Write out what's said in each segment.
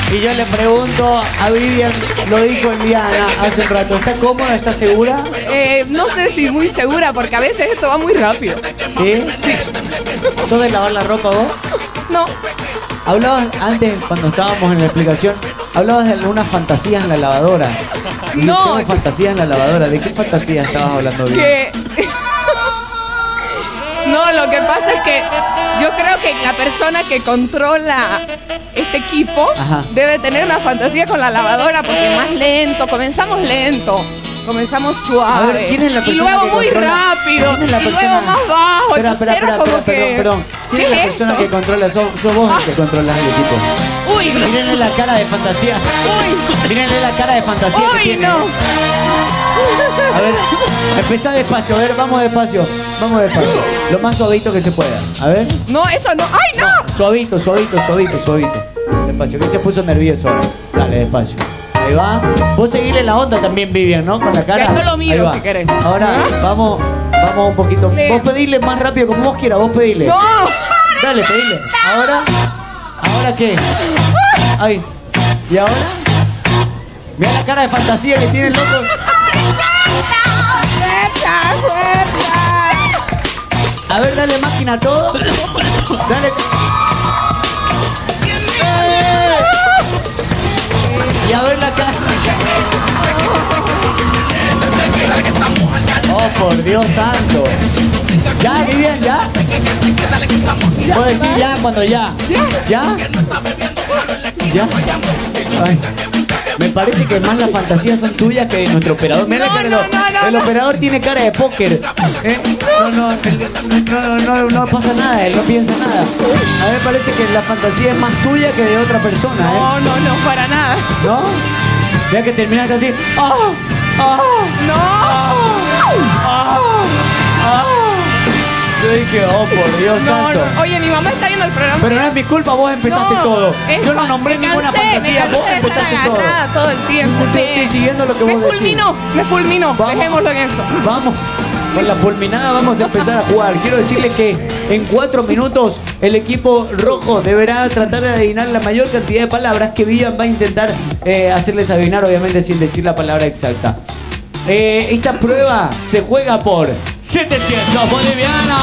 Y yo le pregunto a Vivian, lo dijo Eliana hace un rato, ¿está cómoda? ¿Está segura? No sé si muy segura, porque a veces esto va muy rápido. ¿Sí? Sí. ¿Sos de lavar la ropa vos? No. Hablabas antes, cuando estábamos en la explicación, hablabas de algunas fantasías en la lavadora. Y No. yo tengo fantasías en la lavadora. ¿De qué fantasía estabas hablando, Vivian? Que... No, lo que pasa es que yo creo que la persona que controla este equipo debe tener una fantasía con la lavadora, porque más lento, comenzamos lento. Comenzamos suave. A ver, ¿quién es la y persona luego que muy controla? rápido. ¿Quién es la y persona? luego más bajo. Entonces era como que... Perdón. ¿Quién es la persona que controla? ¿Sos vos el que controlas el equipo? Uy, no. Mírenle la cara de fantasía. Uy. Mírenle la cara de fantasía que Uy, tiene. no. A ver, empezá despacio. A ver, vamos despacio. Vamos despacio. Lo más suavito que se pueda. A ver. No, eso no. ¡Ay, no! Suavito. Despacio, que se puso nervioso ahora. Dale, despacio. Ahí va. Vos seguirle la onda también, Vivian, ¿no? Con la cara. Después lo miro si querés. Ahora, vamos un poquito. Vos pedile más rápido como vos quieras, vos pedile. ¡No! Dale, pedile. ¿Ahora qué? Ahí. ¿Y ahora? Mira la cara de fantasía que tiene el loco. A ver, dale máquina a todo. Dale. Y a ver la cara. Oh, por Dios santo. ¿Ya, Vivian? ¿Ya? ¿Puedo decir ya cuando ya? ¿Ya? ¿Ya? Ay. Me parece que más las fantasías son tuyas que de nuestro operador. Mira la cara, el operador tiene cara de póker. No pasa nada, él no piensa nada. A mí me parece que la fantasía es más tuya que de otra persona. No, para nada. ¿No? Ya que terminaste así. Yo dije, oh, por Dios santo. No. Oye, mi mamá está viendo el programa. Pero no es mi culpa, vos empezaste todo. Yo no nombré ninguna fantasía, vos empezaste todo. Todo el tiempo. Yo estoy siguiendo lo que vos decís. Me fulminó. Dejémoslo en eso. Vamos. Con la fulminada vamos a empezar a jugar. Quiero decirle que en 4 minutos el equipo rojo deberá tratar de adivinar la mayor cantidad de palabras que Vivian va a intentar hacerles adivinar, obviamente sin decir la palabra exacta. Esta prueba se juega por 700 bolivianos.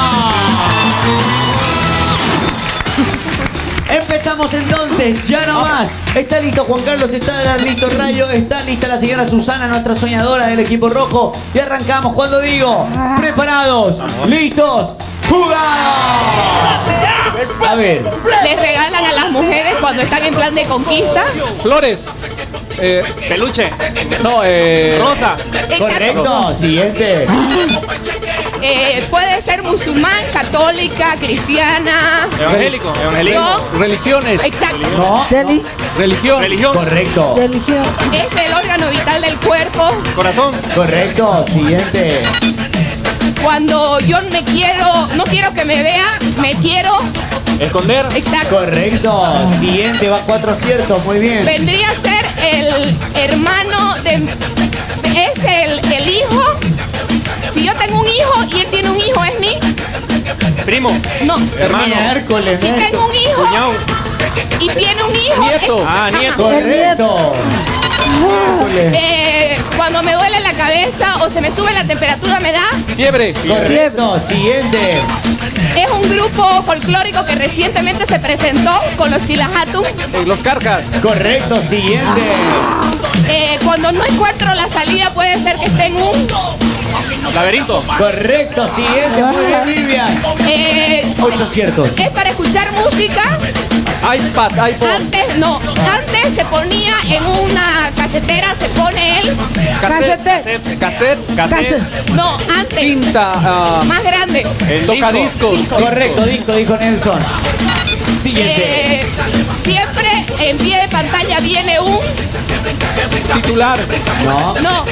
Empezamos entonces, ya no más. Está listo Juan Carlos, está listo Rayo, está lista la señora Susana, nuestra soñadora del equipo rojo. Y arrancamos cuando digo, preparados, listos, jugados. A ver. Les regalan a las mujeres cuando están en plan de conquista. Flores. Peluche. No, rosa. Correcto, siguiente. Puede ser musulmán, católica, cristiana. Evangélico. No. Religiones. Exacto. No. Religión. Correcto. Es el órgano vital del cuerpo. Corazón. Correcto, siguiente. Cuando yo no quiero que me vea, me quiero Esconder. Exacto. Correcto. Siguiente, va 4 aciertos, muy bien. Vendría a ser el hermano de... Es el hijo. Si yo tengo un hijo y él tiene un hijo, ¿es mi? Primo. No. Hermano. Miércoles. Si tengo un hijo Cuñado. y tiene un hijo... Nieto. es... Nieto. Correcto. Cuando me duele la cabeza o se me sube la temperatura, me da... Fiebre. Correcto. Siguiente. Es un grupo folclórico que recientemente se presentó con los Chilajatum. Los Carcas. Correcto. Siguiente. Cuando no encuentro la salida, puede ser que esté en un... Laberinto. Correcto. Siguiente. Muy bien, Vivian. 8 aciertos. Es para escuchar música. iPad. iPhone. Antes se ponía en una casetera, se pone el... Cassette. No, antes. Cinta. Más grande. El tocadiscos. Correcto, disco, dijo Nelson. Siguiente. Siempre en pie de pantalla viene un... Titular. No,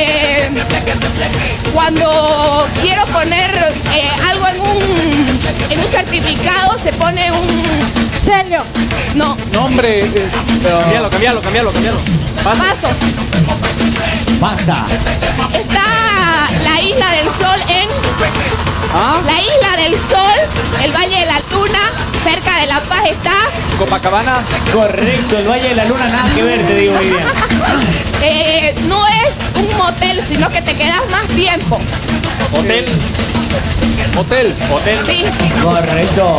cuando quiero poner algo en un certificado, se pone un... Sello. No. Nombre. Cambialo. Paso. Pasa. Está la hija Isla del Sol en... ¿Ah? La Isla del Sol, el Valle de la Luna, cerca de La Paz está... Copacabana. Correcto, el Valle de la Luna, nada que ver, te digo, Vivian. No es un motel, sino que te quedas más tiempo. Hotel. Hotel. Hotel. Sí. Correcto.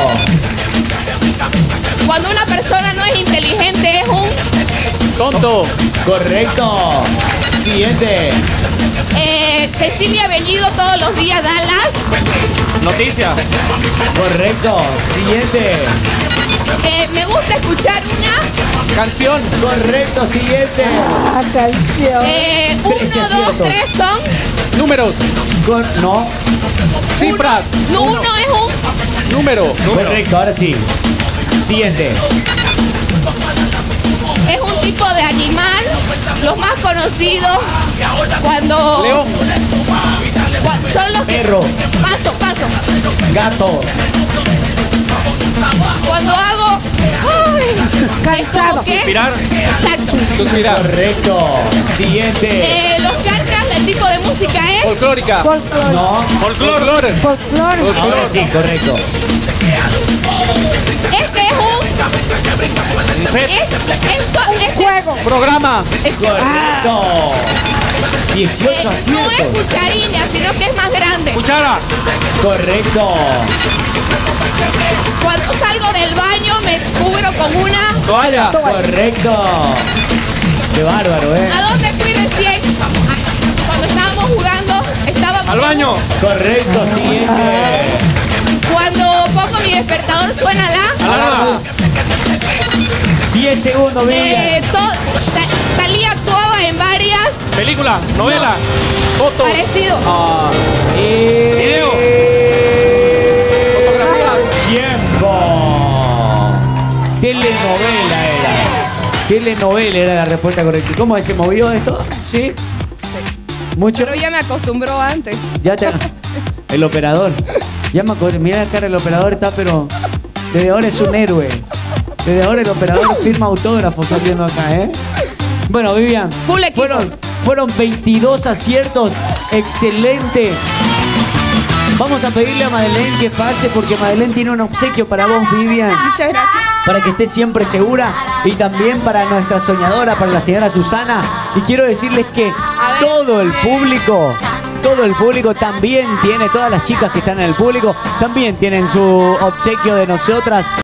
Cuando una persona no es inteligente, es un... Tonto. Correcto. Siguiente. Cecilia Bellido todos los días da las... Noticia. Correcto. Siguiente. Me gusta escuchar una... Canción. Correcto. Siguiente. Uno, 13 dos, aciertos. tres son... Números. No. Cifras. No, uno es un... Número. Correcto, ahora sí. Siguiente. Es un tipo de animal, los más conocidos cuando... León. Son los que... Perro. Paso. Gato. Cuando hago... ¡Ay! Cansado. ¿Qué? Suspirar. Exacto. Suspirar. Correcto. Siguiente. Los cantas, el tipo de música es... Folclórica. Folclore. No. Folclore. Folclore. Ahora sí, correcto. Este es un... Set. Juego. Programa. Correcto. 18 no es aciertos. cucharilla, sino que es más grande. Cuchara. Correcto. Cuando salgo del baño me cubro con una... Toalla. Correcto. Qué bárbaro, ¿eh? ¿A dónde fui recién? Cuando estábamos jugando, estábamos... Al baño. Correcto, siguiente. Cuando pongo mi despertador suena la... Alarma. 10 segundos, Vivian. Talía actuaba en varias... Película. Novela. Foto. Parecido. Ah, Video. Fotografías. Tiempo. Telenovela era. Telenovela era la respuesta correcta. ¿Y cómo se movió esto? ¿Sí? ¿Mucho? Pero ya me acostumbró antes. Ya te... El operador. Ya me acordé. Mira la cara del operador, está pero... Desde ahora es un héroe. Desde ahora el operador firma autógrafos saliendo acá, ¿eh? Bueno, Vivian, Full equipo. fueron 22 aciertos. Excelente. Vamos a pedirle a Madeleine que pase porque Madeleine tiene un obsequio para vos, Vivian. Muchas gracias. Para que estés siempre segura y también para nuestra soñadora, para la señora Susana. Y quiero decirles que todo el público también tiene, todas las chicas que están en el público, también tienen su obsequio de nosotras.